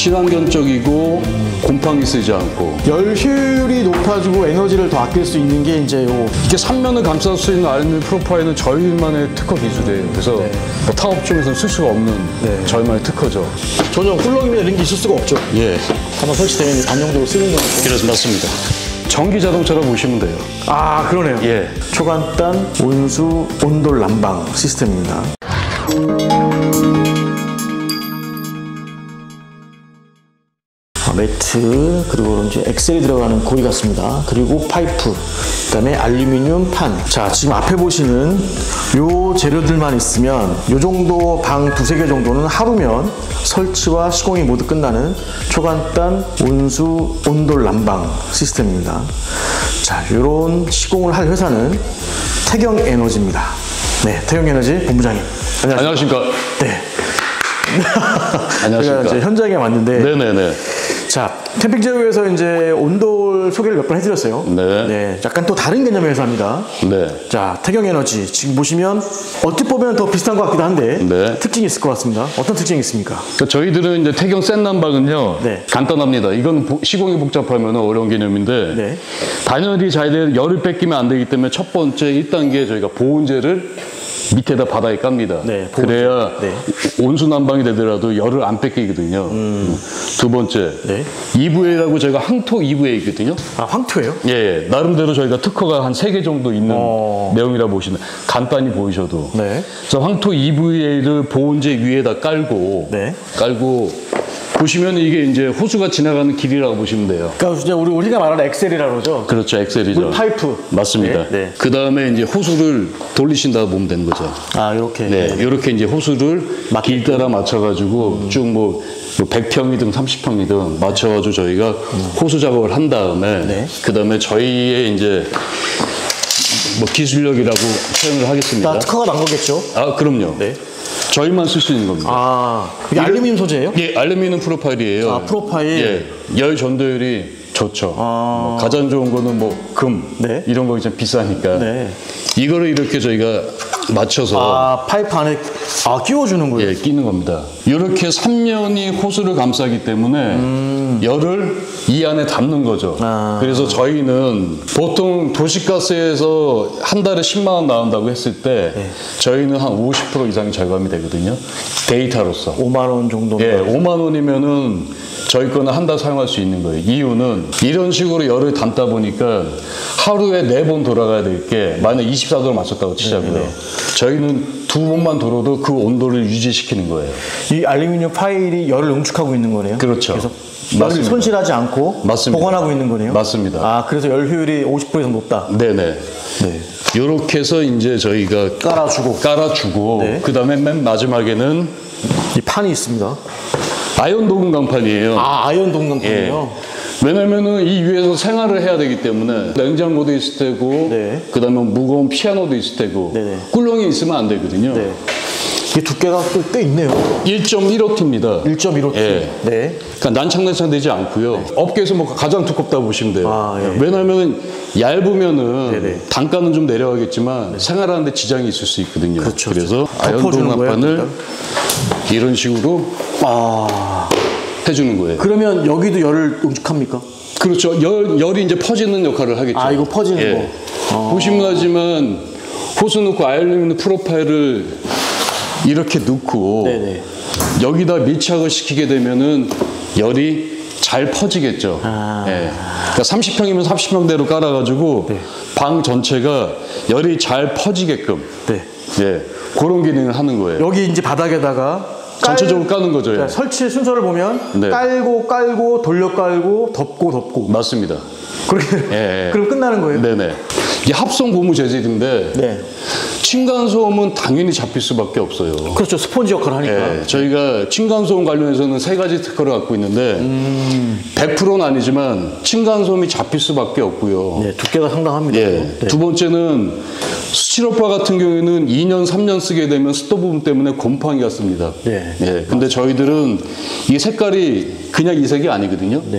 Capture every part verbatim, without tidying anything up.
친환경적이고 곰팡이 쓰지 않고 열 효율이 높아지고 에너지를 더 아낄 수 있는 게 이제 요 이게 삼면을 감쌀 수 있는 알루미늄 프로파일은 저희만의 특허 기술이에요. 그래서 네. 뭐 타업종에서는 쓸 수가 없는 네. 저희만의 특허죠. 전혀 꿀렁이면 이런 게 있을 수가 없죠. 예, 한번 설치되면 안정적으로 쓰는 거죠. 그래서 맞습니다. 전기 자동차로 보시면 돼요. 아, 그러네요. 예. 초간단 온수 온돌 난방 시스템입니다. 아, 매트, 그리고 이제 엑셀이 들어가는 고리 같습니다. 그리고 파이프, 그다음에 알루미늄 판. 자, 지금 앞에 보시는 요 재료들만 있으면 요 정도 방 두세 개 정도는 하루면 설치와 시공이 모두 끝나는 초간단 온수 온돌 난방 시스템입니다. 자, 요런 시공을 할 회사는 태경에너지입니다. 네, 태경에너지 본부장님. 안녕하십니까. 네. 안녕하십니까. 제가 이제 현장에 왔는데. 네네네. 자, 캠핑 제휴에서 이제 온돌 소개를 몇 번 해드렸어요. 네. 네. 약간 또 다른 개념의 회사입니다. 네. 자, 태경에너지. 지금 보시면 어찌 보면 더 비슷한 것 같기도 한데. 네. 특징이 있을 것 같습니다. 어떤 특징이 있습니까? 그러니까 저희들은 이제 태경 센 난방은요. 네. 간단합니다. 이건 보- 시공이 복잡하면 어려운 개념인데. 네. 단열이 잘 돼, 열을 뺏기면 안 되기 때문에 첫 번째 일 단계 저희가 보온재를 밑에다 바닥에 깝니다. 네, 보온재. 그래야 네. 온수 난방이 되더라도 열을 안 뺏기거든요. 음. 두 번째, 네. 이브이에이라고 저희가 항토 이브이에이거든요. 아, 황토예요? 예, 예, 나름대로 저희가 특허가 한 세 개 정도 있는 어. 내용이라 보시면 간단히 보이셔도. 네. 그래서 황토 이브이에이를 보온재 위에다 깔고, 네. 깔고 보시면 이게 이제 호수가 지나가는 길이라고 보시면 돼요. 그러니까 이제 우리, 우리가 말하는 엑셀이라고 그러죠? 그렇죠, 엑셀이죠. 물 파이프. 맞습니다. 네, 네. 그 다음에 이제 호수를 돌리신다 보면 되는 거죠. 아, 이렇게. 네, 이렇게 이제 호수를 길 따라 맞춰가지고 음. 쭉 뭐 백 평이든 삼십 평이든 맞춰가지고 저희가 호수 작업을 한 다음에 네. 그 다음에 저희의 이제 뭐 기술력이라고 표현을 하겠습니다. 다 특허가 난 거겠죠? 아, 그럼요. 네. 저희만 쓸 수 있는 겁니다. 아, 이게 알루미늄 소재예요? 예, 알루미늄 프로파일이에요. 아, 프로파일. 예, 열 전도율이 좋죠. 아. 뭐 가장 좋은 거는 뭐 금, 네. 이런 거 이제 비싸니까. 네. 이거를 이렇게 저희가 맞춰서 아, 파이프 안에 아, 끼워주는 거예요? 예, 끼는 겁니다. 이렇게 삼 면이 호수를 감싸기 때문에 음. 열을 이 안에 담는 거죠. 아. 그래서 저희는 보통 도시가스에서 한 달에 십만 원 나온다고 했을 때 네. 저희는 한 오십 퍼센트 이상이 절감이 되거든요. 데이터로서. 오만 원 정도. 예, 오만 원이면은 저희 거는 한 달 사용할 수 있는 거예요. 이유는 이런 식으로 열을 담다 보니까 하루에 네 번 돌아가야 될 게 만약 이십사 도를 맞췄다고 치자고요. 네, 네. 저희는 두 번만 돌아도 그 온도를 유지시키는 거예요. 이 알루미늄 파일이 열을 응축하고 있는 거네요. 그렇죠. 그래서 열을 맞습니다. 손실하지 않고 맞습니다. 보관하고 있는 거네요. 맞습니다. 아, 그래서 열 효율이 오십 퍼센트 이상 높다. 네네. 네. 이렇게 해서 이제 저희가 깔아주고. 깔아주고 네. 그 다음에 맨 마지막에는 이 판이 있습니다. 아연 도금 강판이에요. 아, 아이언 동강판이요. 예. 왜냐면은 이 위에서 생활을 해야 되기 때문에 냉장고도 있을 테고 네. 그 다음에 무거운 피아노도 있을 테고 네네. 꿀렁이 있으면 안 되거든요. 네. 이게 두께가 또 꽤 있네요. 일 점 일오 티입니다. 일 점 일오 티. 예. 네. 그러니까 난창난창 되지 않고요. 업계에서 뭐 가장 두껍다고 보시면 돼요. 아, 예. 왜냐하면 얇으면은 네네. 단가는 좀 내려가겠지만 생활하는데 지장이 있을 수 있거든요. 그렇죠. 그래서 덮어주는 아연동합판을 거예요, 이런 식으로 아. 해주는 거예요. 그러면 여기도 열을 응축합니까? 그렇죠. 열, 열이 이제 퍼지는 역할을 하겠죠. 아, 이거 퍼지는 예. 거. 아. 보시면 하지만 호수 넣고 알루미늄 프로파일을 이렇게 넣고 네네. 여기다 밀착을 시키게 되면은 열이 잘 퍼지겠죠. 아. 예. 그러니까 삼십 평이면 삼십 평대로 깔아가지고 네. 방 전체가 열이 잘 퍼지게끔 네. 예. 그런 기능을 하는 거예요. 여기 이제 바닥에다가 전체적으로 까는 거죠. 예. 자, 설치 순서를 보면 네. 깔고 깔고 돌려 깔고 덮고 덮고 맞습니다. 그렇게 예, 예. 그럼 끝나는 거예요? 네네. 이게 합성 고무 재질인데 네. 층간소음은 당연히 잡힐 수밖에 없어요. 그렇죠. 스폰지 역할을 하니까. 예, 저희가 층간소음 관련해서는 세 가지 특허를 갖고 있는데 음. 백 퍼센트는 아니지만 층간소음이 잡힐 수밖에 없고요. 네, 두께가 상당합니다. 예. 네. 두 번째는 스티로파 같은 경우에는 이 년, 삼 년 쓰게 되면 습도 부분 때문에 곰팡이가 씁니다. 네. 예. 근데 저희들은 이 색깔이 그냥 이 색이 아니거든요. 네.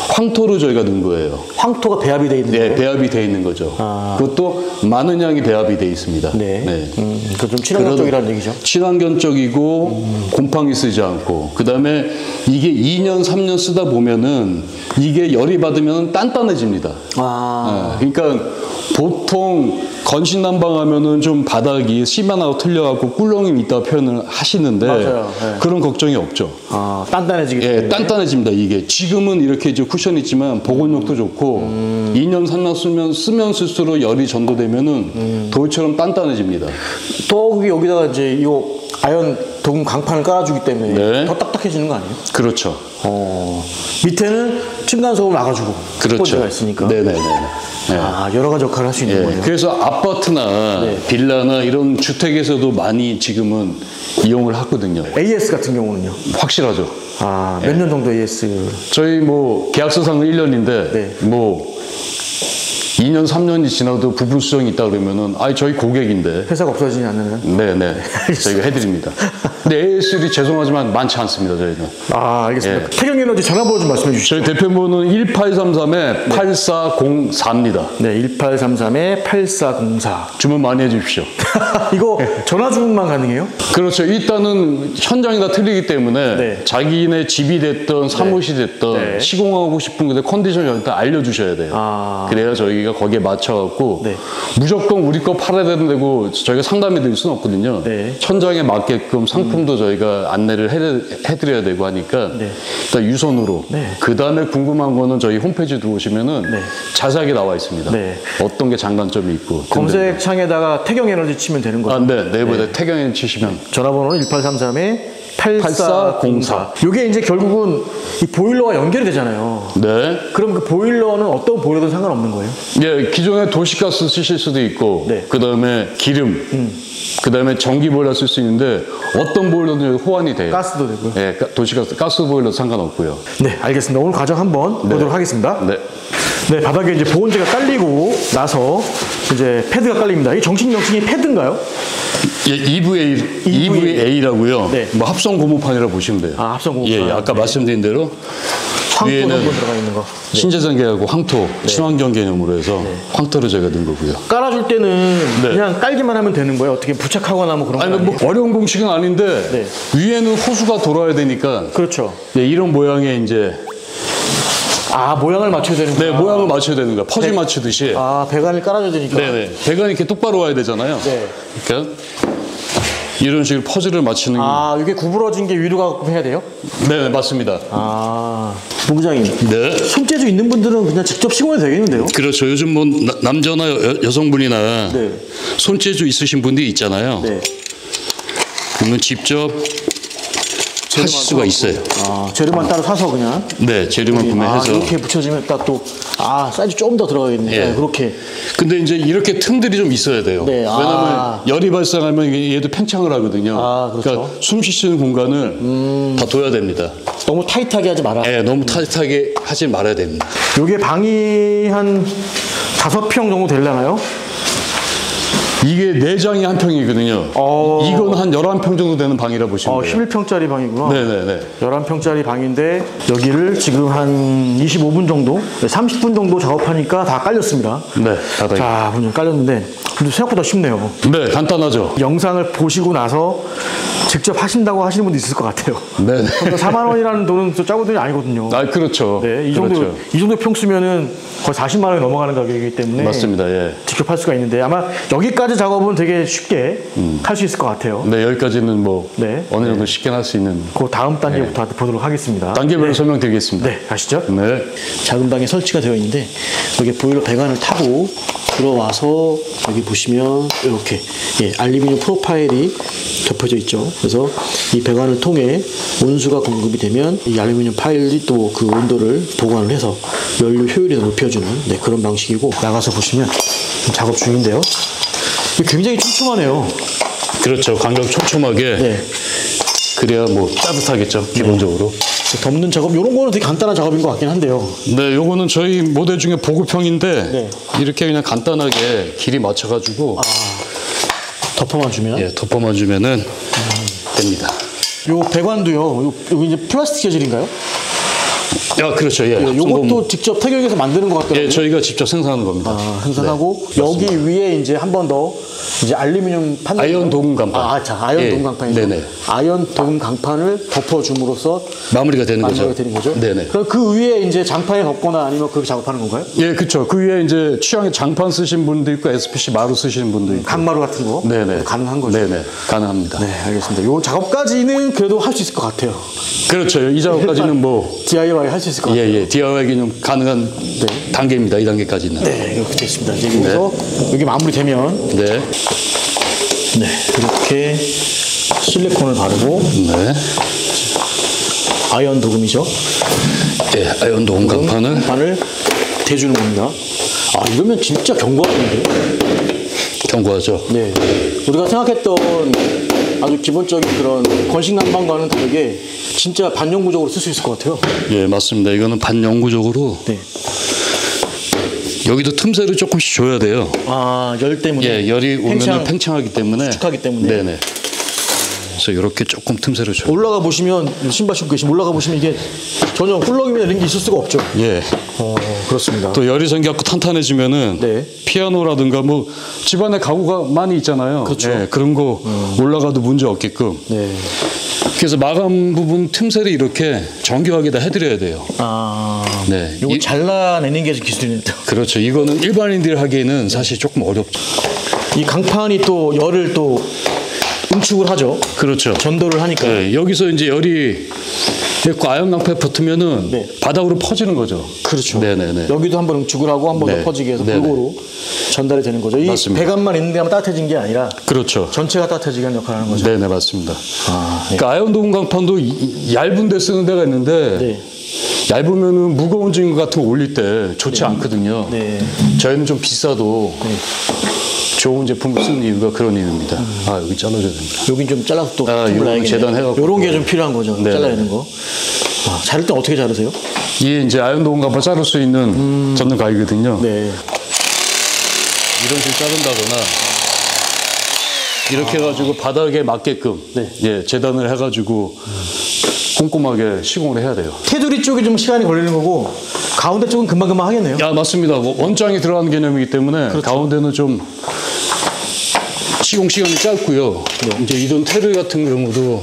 황토로 저희가 넣은 거예요. 황토가 배합이 돼 있는 네, 거예요? 배합이 돼 있는 거죠. 아. 그것도 많은 양이 배합이 돼 있습니다. 네. 네. 음, 그좀 친환경 쪽이라는 얘기죠. 친환경 쪽이고 음. 곰팡이 쓰지 않고 그다음에 이게 이 년, 삼 년 쓰다 보면은 이게 열이 받으면 단단해집니다. 아. 네, 그러니까 보통 건신난방하면은 좀 바닥이 시만하고 틀려갖고 꿀렁임이 있다고 표현을 하시는데 맞아요. 네. 그런 걱정이 없죠. 아, 단단해지기 때문에. 예, 단단해집니다. 이게 지금은 이렇게 이제 쿠션이 있지만 보건력도 좋고 음. 이 년, 삼 년 쓰면 쓰면 쓸수록 열이 전도되면은 음. 돌처럼 단단해집니다. 또 여기다가 이제 이 아연 도금 강판을 깔아주기 때문에 네. 더 딱딱해지는 거 아니에요? 그렇죠. 어. 밑에는 층간소음을 막아주고 그렇죠. 스포츠가 있으니까. 네네네. 네. 아, 여러 가지 역할을 할 수 있는 예, 거예요. 그래서 아파트나 네. 빌라나 이런 주택에서도 많이 지금은 이용을 하거든요. 에이에스 같은 경우는요? 확실하죠. 아, 몇 년 정도 에이에스? 저희 뭐 계약서상은 일 년인데 네. 뭐 이 년, 삼 년이 지나도 부분 수정이 있다 그러면은 아이 저희 고객인데 회사가 없어지지 않는. 네네 저희가 해드립니다. 근데 에이에스들이 죄송하지만 많지 않습니다 저희는. 아, 알겠습니다. 예. 태경에너지 전화번호 좀 말씀해 주시죠. 저희 대표번호는 일팔삼삼 팔사공사입니다. 네, 일팔삼삼 팔사공사. 주문 많이 해주십시오. 이거 전화 주문만 가능해요? 그렇죠. 일단은 현장이 다 틀리기 때문에 네. 자기네 집이 됐던 사무실이 됐던 네. 시공하고 싶은 그 컨디션을 일단 알려주셔야 돼요. 아. 그래야 저희가 거기에 맞춰갖고 네. 무조건 우리 거 팔아야 된다고 저희가 상담해 드릴 수는 없거든요. 네. 현장에 맞게끔 상품도 저희가 안내를 해, 해드려야 되고 하니까 네. 일단 유선으로 네. 그 다음에 궁금한 거는 저희 홈페이지 들어오시면은 네. 자세하게 나와 있습니다. 네. 어떤 게 장단점이 있고 검색창에다가 태경에너지 치면 되는 거죠? 아, 네. 네이버에 태경에 치시면 전화번호는 일팔삼삼 팔사공사. 팔사공사. 이게 이제 결국은 이 보일러와 연결이 되잖아요. 네. 그럼 그 보일러는 어떤 보일러든 상관없는 거예요? 예, 기존에 도시가스 쓰실 수도 있고, 네. 그 다음에 기름, 그 다음에 전기 보일러 쓸 수 있는데, 어떤 보일러든 호환이 돼요. 가스도 되고요. 예, 가- 도시가스, 가스 보일러 상관없고요. 네, 알겠습니다. 오늘 과정 한번 보도록 하겠습니다. 네. 네, 바닥에 이제 보온재가 깔리고 나서 이제 패드가 깔립니다. 이 정식 명칭이 패드인가요? 예, 이브이에이, 이브이에이라고요. 네. 뭐 합성 고무판이라고 보시면 돼요. 아, 합성 고무판. 예, 예, 아까 네. 말씀드린 대로 황토 위에는 정도 들어가 있는 거. 네. 신재생계하고 황토, 친환경 개념으로 해서 황토를 제가 넣은 거고요. 깔아줄 때는 네. 그냥 깔기만 하면 되는 거예요? 어떻게 부착하거나 뭐 그런 거 아니, 아니에요? 뭐 어려운 공식은 아닌데, 네. 위에는 호수가 돌아야 되니까, 그렇죠. 예, 이런 모양의 이제, 아, 모양을 맞춰야 되는 네, 거야. 모양을 맞춰야 되는 거야. 퍼즐 맞추듯이. 아, 배관을 깔아줘야 되니까. 네네. 배관이 이렇게 똑바로 와야 되잖아요. 네. 그러니까 이런 식으로 퍼즐을 맞추는. 아, 이게 구부러진 게 위로 가고 해야 돼요? 네, 맞습니다. 아, 본부장님. 네. 손재주 있는 분들은 그냥 직접 시공해도 되겠는데요? 그렇죠. 요즘 뭐 나- 남자나 여, 여성분이나 네. 손재주 있으신 분들이 있잖아요. 네. 그러면 직접 하실 수가 있어요. 아, 재료만 따로 사서 그냥. 네, 재료만 아, 구매해서. 이렇게 붙여지면 딱 또, 아, 사이즈 조금 더 들어가겠네. 예. 네, 그렇게. 근데 이제 이렇게 틈들이 좀 있어야 돼요. 네, 왜냐면 아. 열이 발생하면 이게 얘도 팽창을 하거든요. 아, 그렇죠. 러니까 숨 쉴 수 있는 공간을 다 둬야 됩니다. 너무 타이트하게 하지 마라. 네, 너무 타이트하게 하지 말아야 됩니다. 요게 방이 한 다섯 평 정도 되려나요? 이게 내장이 한 평이거든요. 어. 이건 한 열한 평 정도 되는 방이라 보시면 어, 돼요. 십일 평짜리 방이구나. 네네네. 열한 평짜리 방인데 여기를 지금 한 이십오 분 정도, 삼십 분 정도 작업하니까 다 깔렸습니다. 네, 바닥에. 자, 좀 깔렸는데 근데 생각보다 쉽네요. 네, 간단하죠. 영상을 보시고 나서 직접 하신다고 하시는 분도 있을 것 같아요. 네네. 사만 원이라는 돈은 또 작은 돈이 아니거든요. 아, 그렇죠. 네, 이 정도 그렇죠. 이 정도 평수면은 거의 사십만 원이 넘어가는 가격이기 때문에 맞습니다. 예. 직접 할 수가 있는데 아마 여기까지 작업은 되게 쉽게 할 수 있을 것 같아요. 네, 여기까지는 뭐 네. 어느 정도 쉽게 할 수 있는 그 다음 단계부터 보도록 하겠습니다. 단계별로 설명드리겠습니다. 네, 가시죠. 네. 작은 방에 설치가 되어 있는데 여기 보일러 배관을 타고 들어와서 여기 보시면 이렇게 예, 알루미늄 프로파일이 덮여져 있죠. 그래서 이 배관을 통해 온수가 공급이 되면 이 알루미늄 파일이 또 그 온도를 보관을 해서 연료 효율을 높여주는 네, 그런 방식이고 나가서 보시면 지금 작업 중인데요. 이게 굉장히 촘촘하네요. 그렇죠. 간격 촘촘하게. 네. 그래야 뭐 따뜻하겠죠. 기본적으로. 덮는 작업 이런 거는 되게 간단한 작업인 것 같긴 한데요. 네, 요거는 저희 모델 중에 보급형인데 네. 이렇게 그냥 간단하게 길이 맞춰가지고 덮어만 주면 예, 덮어만 주면은 됩니다. 요 배관도요. 요, 여기 이제 플라스틱 재질인가요? 아, 그렇죠. 예. 예, 요것도 직접 태경에서 만드는 것 같더라고요. 예, 저희가 직접 생산하는 겁니다. 아, 생산하고 네, 여기 위에 이제 한 번 더 이제 알루미늄 판 아이언 도금 강판. 아, 자, 아이언 예, 도금 강판이죠. 네네. 아이언 도금 강판을 덮어줌으로써 마무리가 되는 거죠. 마무리가 되는 거죠. 네네. 그럼 그 위에 이제 장판에 덮거나 아니면 그렇게 작업하는 건가요? 예, 그렇죠. 그 위에 이제 취향에 장판 쓰신 분도 있고 에스피씨 마루 쓰시는 분도 있고. 강마루 같은 거 네네. 가능한 거죠. 네네. 가능합니다. 네, 알겠습니다. 요 작업까지는 그래도 할 수 있을 것 같아요. 그렇죠. 이 작업까지는 뭐 디아이와이 할 수 있을 것 같아요. 예, 예. 디아이와이는 가능한 단계입니다. 이 단계까지는. 네, 이렇게 됐습니다. 이제 여기서 여기 마무리되면 네. 네, 이렇게 실리콘을 바르고 네. 아이언 도금이죠. 예, 아이언 도금 강판을 강판을 대주는 겁니다. 아, 이러면 진짜 견고하던데. 경고하죠. 네, 우리가 생각했던 아주 기본적인 그런 건식 난방과는 다르게 진짜 반영구적으로 쓸 수 있을 것 같아요. 예, 맞습니다. 이거는 반영구적으로 네. 여기도 틈새를 조금씩 줘야 돼요. 아, 열 때문에. 예, 열이 오면은 팽창, 팽창하기 때문에. 축하기 때문에. 네네. 그래서 이렇게 조금 틈새를 줘요. 올라가 보시면 신발 신고 계시면 올라가 보시면 이게 전혀 훌렁임이나 이런 게 있을 수가 없죠. 예. 어, 그렇습니다. 또 열이 생겨갖고 탄탄해지면은 네. 피아노라든가 뭐 집안에 가구가 많이 있잖아요. 그렇죠. 예, 그런 거 올라가도 문제 없게끔. 네. 그래서 마감 부분 틈새를 이렇게 정교하게 다 해드려야 돼요. 아, 네. 요거 이- 잘라내는 게 기술입니다. 그렇죠. 이거는 일반인들이 하기에는 사실 조금 어렵죠. 이 강판이 또 열을 또 응축을 하죠. 그렇죠. 전도를 하니까. 네, 여기서 이제 열이 됐고 아연 강파에 붙으면은 네. 바닥으로 퍼지는 거죠. 그렇죠. 네네네. 여기도 한번 응축을 하고 한 번 더 네. 퍼지게 해서 네네. 골고루 전달이 되는 거죠. 이 맞습니다. 배관만 있는 데만 따뜻해진 게 아니라 그렇죠. 전체가 따뜻해지게 하는 역할을 하는 거죠. 네네 맞습니다. 아, 네. 그러니까 아연 도금 강판도 이- 이- 얇은 데 쓰는 데가 있는데 네. яб으면은 무거운 징 같은 거 올릴 때 좋지 않거든요. 네. 저희는 좀 비싸도 좋은 제품을 쓰는 이유가 그런 이유입니다. 아 여기 잘라줘야 됩니다. 여긴 좀 잘라서 또 아, 틈을 요거 놔야겠네요. 재단해갖고. 요런 게 좀 필요한 거죠. 네. 잘라내는 거. 아, 자를 때 어떻게 자르세요? 이게 이제 아연 도금 강판 자를 수 있는 전등 가위거든요. 네. 이런 식으로 자른다거나 이렇게 해가지고 바닥에 맞게끔 네. 예 재단을 해가지고 꼼꼼하게 시공을 해야 돼요. 테두리 쪽이 좀 시간이 걸리는 거고 가운데 쪽은 금방금방 하겠네요. 야 맞습니다. 원장이 들어가는 개념이기 때문에 가운데는 좀 시공 시간이 짧고요. 이제 이런 테르 같은 경우도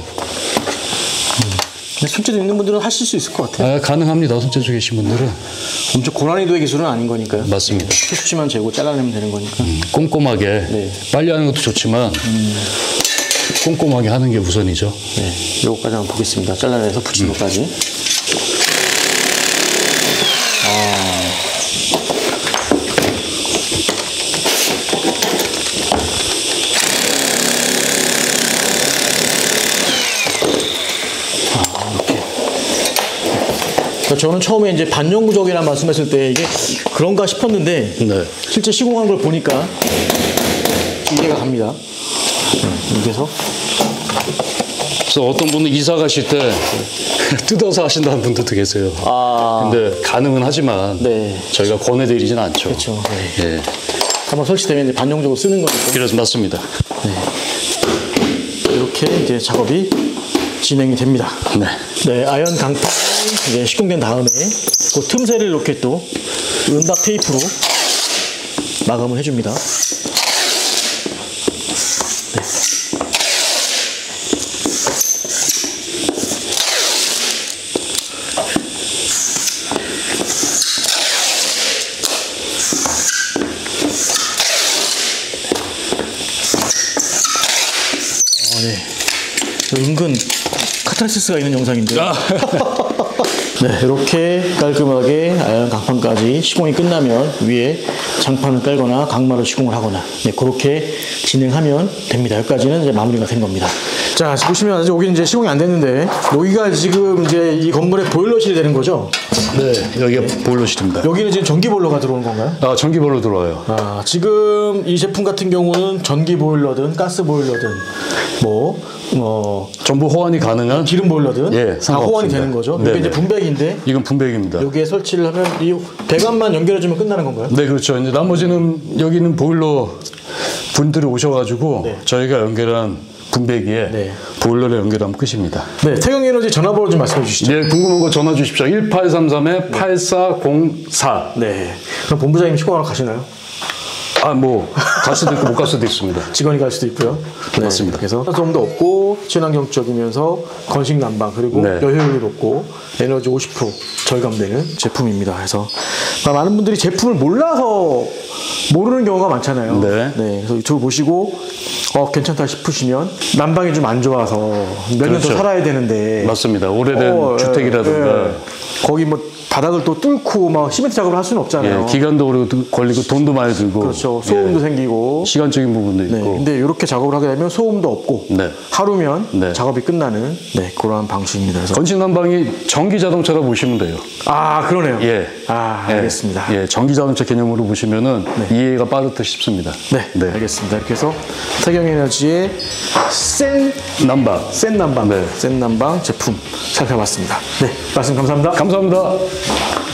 근데 손재주 있는 분들은 하실 수 있을 것 같아요. 아, 가능합니다. 손재주 계신 분들은 엄청 고난이도의 기술은 아닌 거니까요. 맞습니다. 수치만 재고 잘라내면 되는 거니까. 꼼꼼하게 네. 빨리 하는 것도 좋지만 꼼꼼하게 하는 게 우선이죠. 네, 요거까지 한번 보겠습니다. 잘라내서 붙인 것까지. 아, 이렇게. 그러니까 저는 처음에 이제 반영구적이라는 말씀했을 때 이게 그런가 싶었는데 네. 실제 시공한 걸 보니까 이해가 갑니다. 네, 이렇게 해서 그래서 어떤 분은 이사 가실 때 뜯어서 하신다는 분들도 계세요. 아, 근데 가능은 하지만 네. 저희가 권해드리진 않죠. 그렇죠. 네. 예, 한번 설치되면 이제 반영적으로 쓰는 거니까. 그래서 맞습니다. 이렇게 이제 작업이 진행이 됩니다. 네. 네, 아연 강판 이제 시공된 다음에 그 틈새를 이렇게 또 은박 테이프로 마감을 해줍니다. 네. 어, 네. 은근 카타르시스가 있는 영상인데요. 아. 네, 이렇게 깔끔하게 아연 강판까지 시공이 끝나면 위에 장판을 깔거나 강마를 시공을 하거나 네, 그렇게 진행하면 됩니다. 여기까지는 이제 마무리가 된 겁니다. 자, 지금 보시면 아직 여기 이제 시공이 안 됐는데 여기가 지금 이제 이 건물의 보일러실이 되는 거죠. 네, 여기가 보일러실입니다. 여기는 지금 전기 보일러가 들어오는 건가요? 아, 전기 보일러 들어와요. 아, 지금 이 제품 같은 경우는 전기 보일러든 가스 보일러든 뭐 어, 전부 호환이 가능한 기름 보일러든 예, 다 상관없습니다. 호환이 되는 거죠. 이게 네네. 이제 분배기인데 이건 분배기입니다. 여기에 설치를 하면 이 배관만 연결해주면 끝나는 건가요? 네, 그렇죠. 이제 나머지는 여기는 보일러 분들이 오셔가지고 네. 저희가 연결한 분배기에 네. 보일러를 연결하면 끝입니다. 네, 태경에너지 전화번호 좀 말씀해 주시죠. 예, 궁금한 거 전화 주십시오. 일팔삼삼 팔사공사. 네. 그럼 본부장님 휴가하러 가시나요? 아, 뭐, 갈 수도 있고 못 갈 수도 있습니다. 직원이 갈 수도 있고요. 네, 맞습니다. 그래서 소음도 없고 친환경적이면서 건식 난방 그리고 네. 여효율이 높고 에너지 오십 퍼센트 절감되는 제품입니다. 그래서 많은 분들이 제품을 몰라서 모르는 경우가 많잖아요. 네. 그래서 유튜브 보시고 어, 괜찮다 싶으시면 난방이 좀 안 좋아서 몇 년 더 그렇죠. 살아야 되는데 맞습니다. 오래된 어, 주택이라든가. 예, 예. 거기 뭐 바닥을 또 뚫고 막 시멘트 작업을 할 수는 없잖아요. 예, 기간도 오래 걸리고 돈도 많이 들고. 그렇죠. 소음도 예, 생기고. 시간적인 부분도 네. 있고. 근데 이렇게 작업을 하게 되면 소음도 없고 네. 하루면 네. 작업이 끝나는 네, 그러한 방식입니다. 그래서 건식 난방이 전기 자동차라 보시면 돼요. 아 그러네요. 예. 아 예. 알겠습니다. 네. 예, 전기 자동차 개념으로 보시면은 이해가 빠듯 싶습니다. 네, 알겠습니다. 이렇게 해서 태경에너지의 센, 난방. 센 난방, 네. 센 난방 제품 살펴봤습니다. 네, 말씀 감사합니다. 감사합니다.